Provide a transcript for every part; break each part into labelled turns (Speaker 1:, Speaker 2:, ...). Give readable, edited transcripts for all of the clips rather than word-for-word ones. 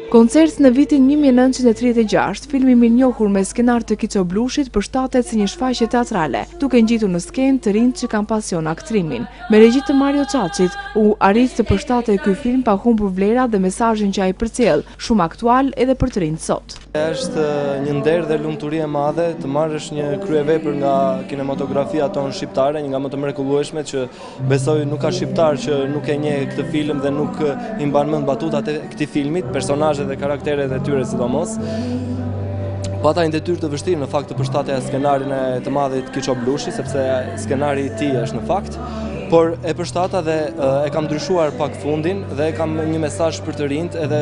Speaker 1: Koncert në vitin 1936, filmi mirënjohur me skenar të Kiço Blushit përshtatet si një shfaqje teatrale, duke ngjitur në skenë të rinj që kanë pasion aktrimin. Me regji të Mario Çaçit, u arrit të përshtatej ky film pa humbur vlerat dhe mesazhin që ai përcjell, shumë aktual edhe për të rinjt sot.
Speaker 2: Është një nder dhe lumturi e madhe të marrësh një kryevepër nga kinematografia tonë shqiptare, një nga më të mrekullueshmet që besoj nuk ka shqiptar që nuk e njeh këtë film dhe nuk i mban mend batutat e këtij filmit, personazhet dhe karakteret e tyre sidomos. Pata një detyrë të vështirë në fakt të përshtatja skenarin e të madhit Kiço Blushi, sepse skenari i tij është në fakt, por e përshtata dhe e kam ndryshuar pak fundin dhe kam një mesazh për të rinjt edhe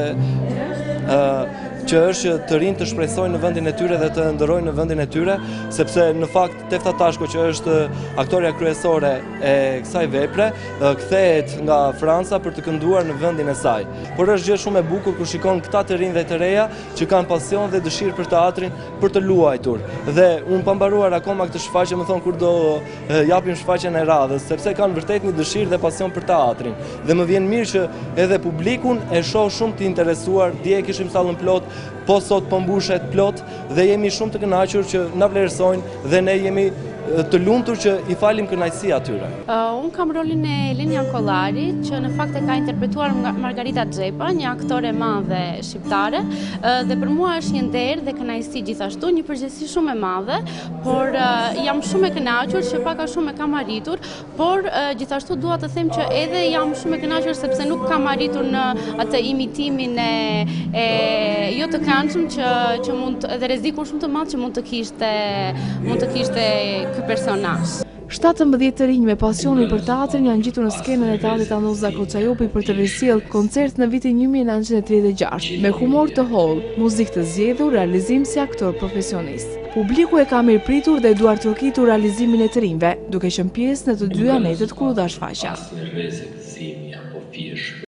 Speaker 2: që është që të rinjt të shpresojnë në vendin e tyre dhe të ndërojnë në vendin e tyre, sepse në fakt Tefta Tashko, që është aktoreja kryesore e kësaj vepre, kthehet nga Franca për të kënduar në vendin e saj. Por është gjë shumë e bukur kur shikon këta të rinj dhe të reja që kanë pasion dhe dëshirë për teatrin, për të luajtur. Dhe unë pa mbaruar akoma këtë shfaqje, më thon kur do japim shfaqjen e radhës, sepse kanë vërtet një dëshirë dhe pasion për teatrin. Dhe më vjen mirë që edhe publikun e shoh shumë të interesuar. Dje kishim sallën plot, po sot po mbushet plot dhe jemi shumë të kënaqur që na vlerësojnë dhe ne jemi të lumtur që i falim kënaqësi atyre.
Speaker 3: Unë kam rolin e Elenian Kollari, që në fakt e ka interpretuar Margarita Xhepa, një aktore e madhe shqiptare, dhe për mua është një nder dhe kënaqësi gjithashtu, një përgjegjësi shumë e madhe, por jam shumë e kënaqur që pak a shumë e kam arritur, por gjithashtu dua të them që edhe jam shumë e kënaqur sepse nuk kam arritur në atë imitimin e jo të këndshëm që mund edhe rreziku shumë të madh që mund të kishte ky personazh.
Speaker 1: 17 të rinj me pasionin për teatrin janë ngjitur në skenën e teatrit Anuza Koçajopi për të risjellë koncert në vitin 1936, me humor të hollë, muzikë të zgjedhur, realizim si aktor profesionist. Publiku e ka mirëpritur dhe duar trokitur realizimin e të rinjve, duke qenë pjesë në të dy anetët kur u dha shfaqja.